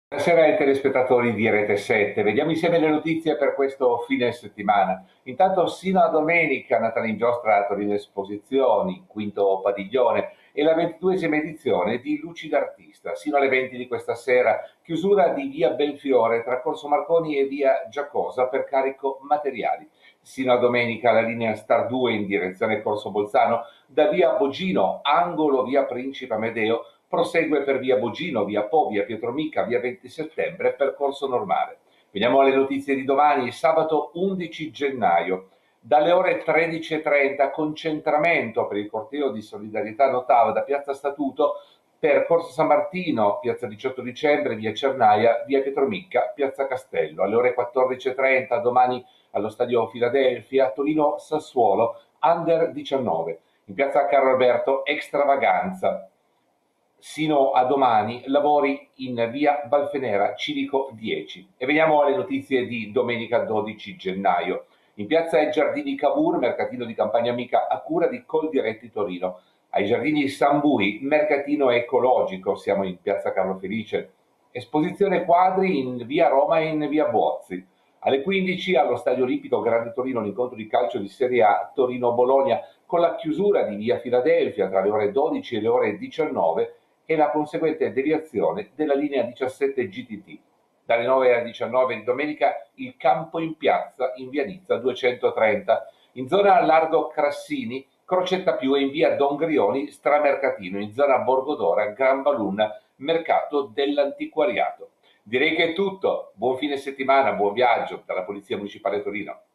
Buonasera ai telespettatori di Rete 7, vediamo insieme le notizie per questo fine settimana. Intanto sino a domenica Natale in Giostra a Torino Esposizioni, quinto padiglione, e la 22esima edizione di Luci d'Artista, sino alle 20 di questa sera, chiusura di via Belfiore tra Corso Marconi e via Giacosa per carico materiali. Sino a domenica la linea Star 2 in direzione Corso Bolzano da via Bogino, angolo via Principe Amedeo, prosegue per via Bogino, via Po, via Pietromica, via 20 settembre, percorso normale. Veniamo alle notizie di domani, sabato 11 gennaio. Dalle ore 13.30 concentramento per il corteo di solidarietà Notava da Piazza Statuto per Corso San Martino, Piazza 18 dicembre, via Cernaia, via Pietromicca, Piazza Castello. Alle ore 14.30 domani allo Stadio Filadelfia, Torino Sassuolo, Under 19. In Piazza Carlo Alberto, Extravaganza. Sino a domani lavori in via Valfenera, Civico 10. E veniamo alle notizie di domenica 12 gennaio. In piazza ai Giardini Cavour, mercatino di campagna amica a cura di Coldiretti Torino. Ai Giardini Sambui, mercatino ecologico, siamo in piazza Carlo Felice. Esposizione quadri in via Roma e in via Buozzi. Alle 15 allo Stadio Olimpico Grande Torino l'incontro di calcio di Serie A Torino-Bologna con la chiusura di via Filadelfia tra le ore 12 e le ore 19 e la conseguente deviazione della linea 17 GTT. Dalle 9 alle 19 di domenica il campo in piazza in via Nizza 230, in zona Largo Crassini, Crocetta Più e in via Don Grioni, Stramercatino, in zona Borgodora, Gran Balloon, Mercato dell'Antiquariato. Direi che è tutto, buon fine settimana, buon viaggio dalla Polizia Municipale Torino.